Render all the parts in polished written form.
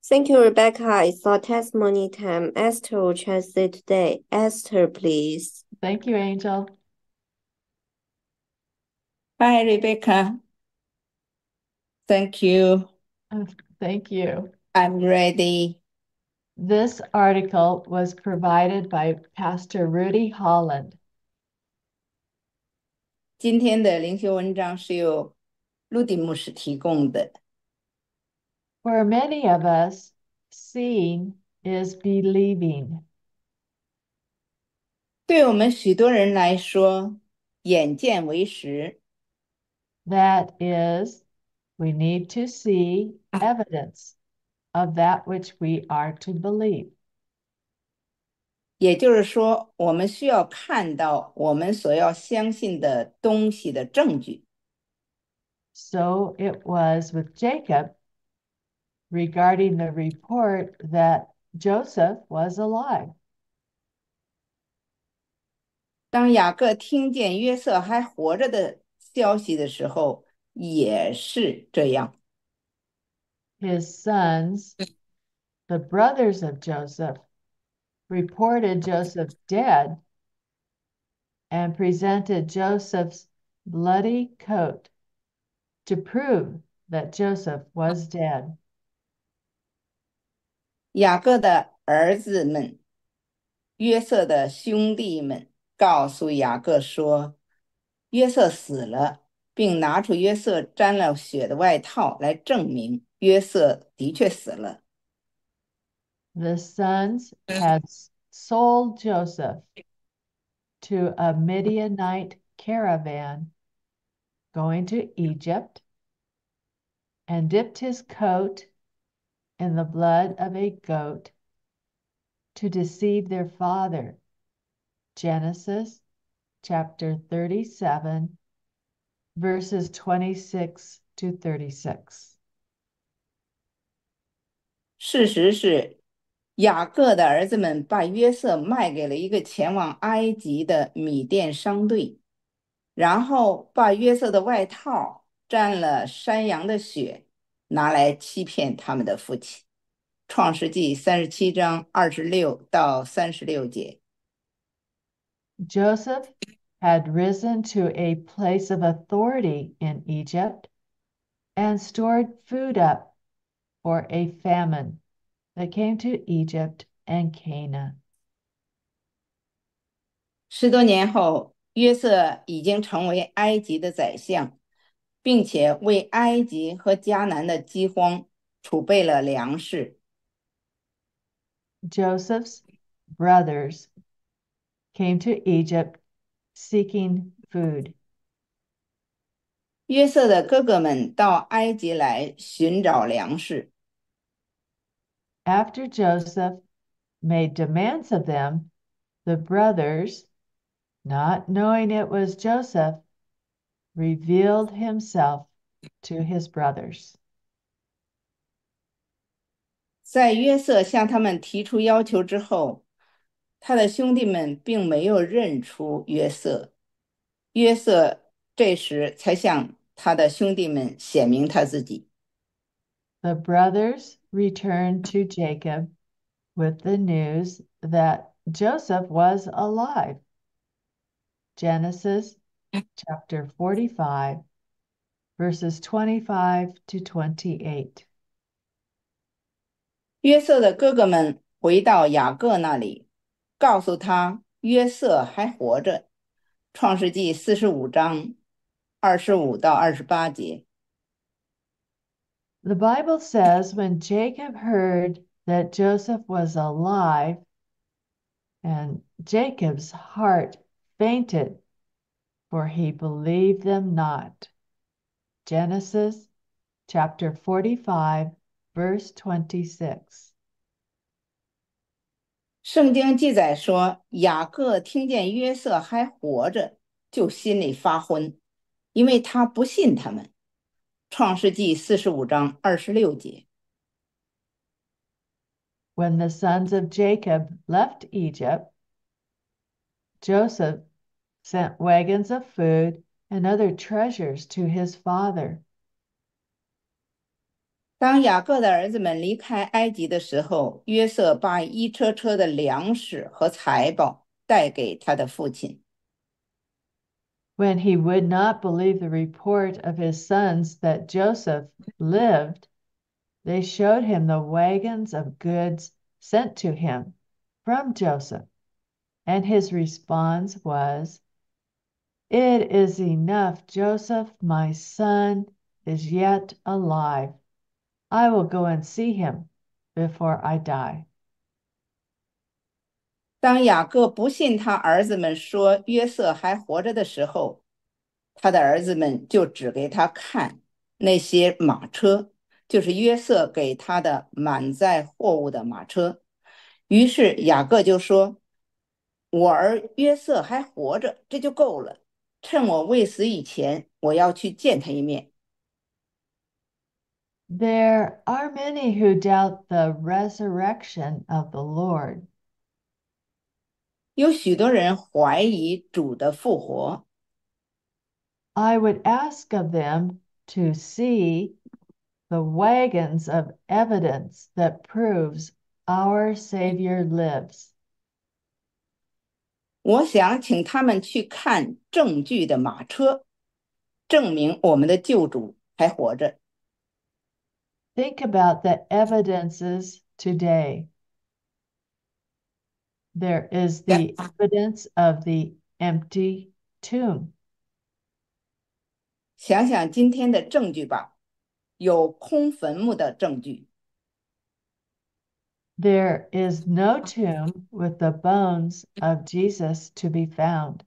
Thank you, Rebecca. It's our testimony time. Esther will translate today. Esther, please. Thank you, Angel. Hi, Rebecca. Thank you. Thank you. I'm ready. This article was provided by Pastor Rudy Holland. 今天的灵修文章是由陆迪牧师提供的。 For many of us, seeing is believing. 对我们许多人来说，眼见为实。 That is, we need to see evidence of that which we are to believe. 也就是说，我们需要看到我们所要相信的东西的证据。 So it was with Jacob regarding the report that Joseph was alive. 当雅各听见约瑟还活着的消息的时候，也是这样。 His sons, the brothers of Joseph, reported Joseph dead and presented Joseph's bloody coat to prove that Joseph was dead. 雅各的儿子们、约瑟的兄弟们告诉雅各说，约瑟死了，并拿出约瑟沾了血的外套来证明约瑟的确死了。 The sons had sold Joseph to a Midianite caravan going to Egypt and dipped his coat in the blood of a goat to deceive their father. Genesis chapter 37, verses 26 to 36. 事实是，雅各的儿子们把约瑟卖给了一个前往埃及的米甸商队，然后把约瑟的外套沾了山羊的血，拿来欺骗他们的父亲。创世纪37章26到36节。 Joseph had risen to a place of authority in Egypt and stored food up for a famine that came to Egypt and Canaan. 10多年后，约瑟已经成为埃及的宰相，并且为埃及和迦南的饥荒储备了粮食。 Joseph's brothers came to Egypt seeking food. 约瑟的哥哥们到埃及来寻找粮食。 After Joseph made demands of them, the brothers, not knowing it was Joseph, revealed himself to his brothers. 在约瑟向他们提出要求之后，他的兄弟们并没有认出约瑟。约瑟这时才向他的兄弟们显明他自己。 The brothers returned to Jacob with the news that Joseph was alive. Genesis chapter 45, verses 25 to 28. 约瑟的哥哥们回到雅各那里，告诉他约瑟还活着。创世纪45章25到28节。 The Bible says when Jacob heard that Joseph was alive, and Jacob's heart fainted, for he believed them not. Genesis chapter 45, verse 26. 圣经记载说，雅各听见约瑟还活着，就心里发昏，因为他不信他们。创世纪45章26节。 When the sons of Jacob left Egypt, Joseph sent wagons of food and other treasures to his father. 当雅各的儿子们离开埃及的时候，约瑟把一车车的粮食和财宝带给他的父亲。 When he would not believe the report of his sons that Joseph lived, they showed him the wagons of goods sent to him from Joseph, and his response was, "It is enough, Joseph, my son, is yet alive. I will go and see him before I die." 当雅各不信他儿子们说约瑟还活着的时候，他的儿子们就指给他看那些马车，就是约瑟给他的满载货物的马车。于是雅各就说：“我儿约瑟还活着，这就够了。趁我未死以前，我要去见他一面。” There are many who doubt the resurrection of the Lord. 有许多人怀疑主的复活。 I would ask of them to see the wagons of evidence that proves our Savior lives. 我想请他们去看证据的马车，证明我们的救主还活着。 Think about the evidences today. There is the evidence of the empty tomb. 想想今天的证据吧，有空坟墓的证据， There is no tomb with the bones of Jesus to be found.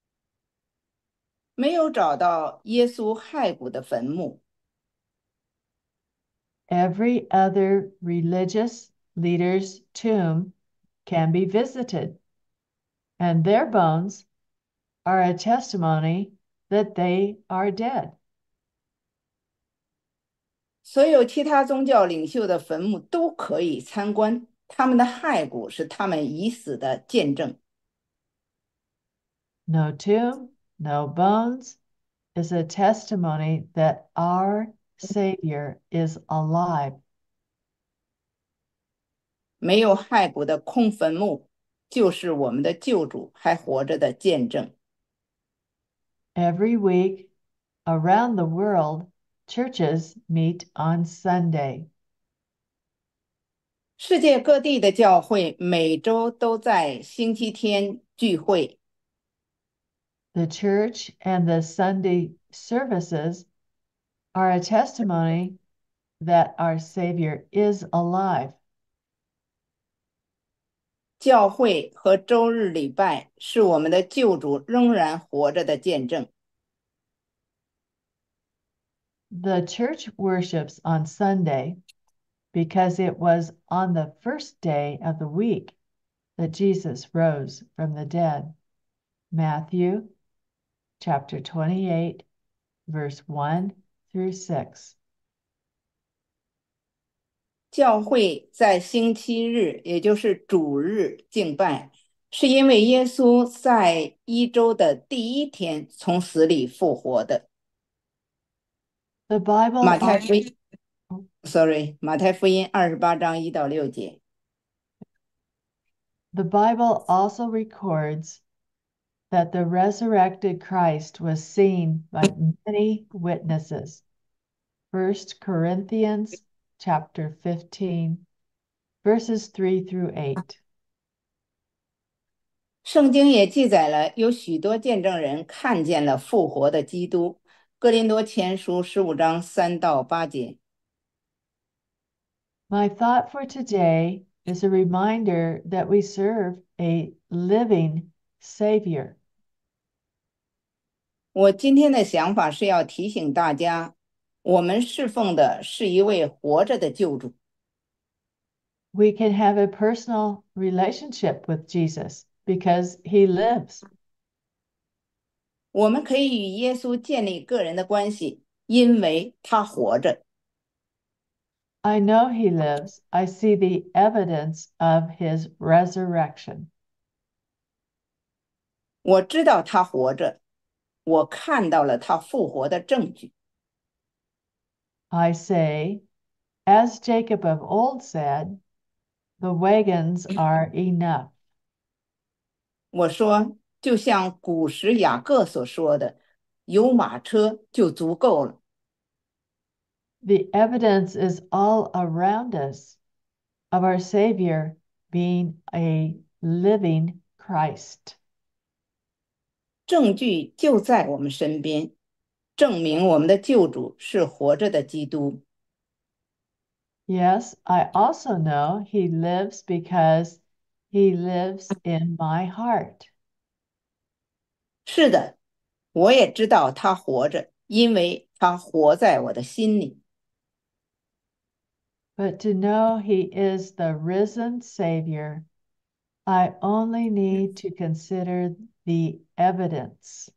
没有找到耶稣骸骨的坟墓。 Every other religious leader's tomb can be visited, and their bones are a testimony that they are dead. 所有其他宗教领袖的坟墓都可以参观，他们的骸骨是他们已死的见证。 No tomb, no bones is a testimony that our Savior is alive. 没有骸骨的空坟墓，就是我们的救主还活着的见证。 Every week around the world, churches meet on Sunday. 世界各地的教会每周都在星期天聚会。 The church and the Sunday services are a testimony that our Savior is alive. 教会和周日礼拜是我们的救主仍然活着的见证。 The church worships on Sunday because it was on the first day of the week that Jesus rose from the dead. Matthew chapter 28, verse 1 through 6. 教会在星期日，也就是主日敬拜，是因为耶稣在一周的第一天从死里复活的。 The Bible 马太福音，sorry，马太福音28章1到6节。 The Bible also records that the resurrected Christ was seen by many witnesses. 1 Corinthians chapter 15, verses 3 through 8. 圣经也记载了有许多见证人看见了复活的基督。哥林多前书15章3到8节。 My thought for today is a reminder that we serve a living Savior. 我今天的想法是要提醒大家，我们侍奉的是一位活着的救主。 We can have a personal relationship with Jesus because he lives. 我们可以与耶稣建立个人的关系，因为他活着。 I know he lives. I see the evidence of his resurrection. 我知道他活着，我看到了他复活的证据。 I say, As Jacob of old said, the wagons are enough. 我说，就像古时雅各所说的，有马车就足够了。 The evidence is all around us of our Savior being a living Christ. 证据就在我们身边，证明我们的救主是活着的基督。 Yes, I also know he lives because he lives in my heart. 是的，我也知道他活着，因为他活在我的心里。 But to know he is the risen Savior, I only need to consider the evidence.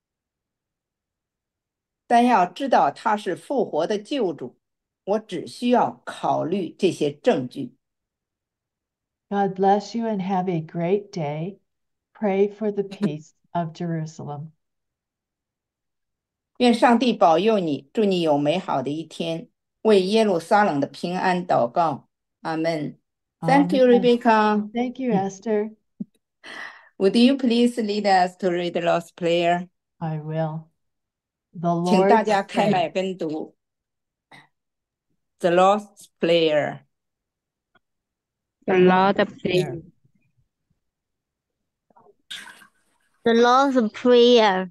但要知道他是复活的救主，我只需要考虑这些证据。 God bless you and have a great day. Pray for the peace of Jerusalem. 愿上帝保佑你，祝你有美好的一天。为耶路撒冷的平安祷告，阿门。Thank you, Amen. Rebecca. Thank you, Esther. Would you please lead us to read the Lord's Prayer? I will. The 请大 Lord's 家开 Prayer. 麦跟读 The Lord's Prayer. The Lord's Prayer. The Lord's Prayer.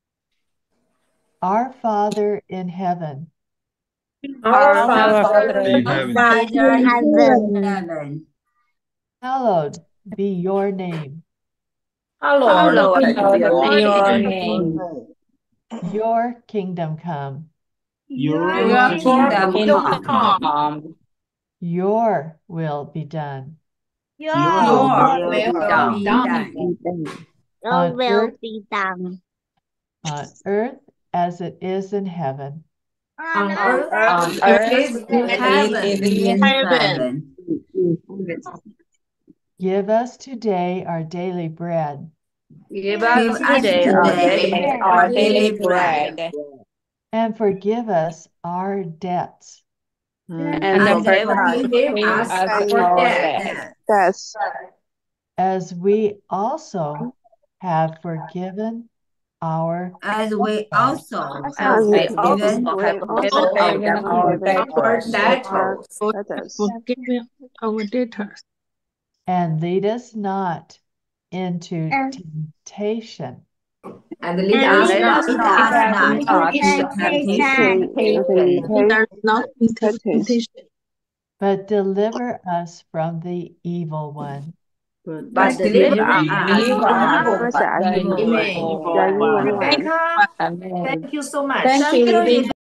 Our Father in heaven, Our Father in in heaven, heaven, hallowed be your name. hallowed be hallowed your be name. your name. Your kingdom come. Your Your kingdom kingdom come. come. Your will be done Your Your will will be done be done Your On will earth. be done. on earth as it is in heaven. On earth on as earth in as it is in Heaven. heaven. Give us today our daily bread. Give Give us us today our today daily our daily bread, And forgive us our debts. and forgive us our debts, As we also have forgiven our As we also as have we forgiven also have forgiven our our debtors. debtors. Forgiving our debtors. and lead us not into temptation, and And lead us lead not us into temptation. temptation, Not into temptation. but deliver us from the evil one. but deliver us from the evil one. Rebecca, Amen. thank you so much. Thank you, Rebecca.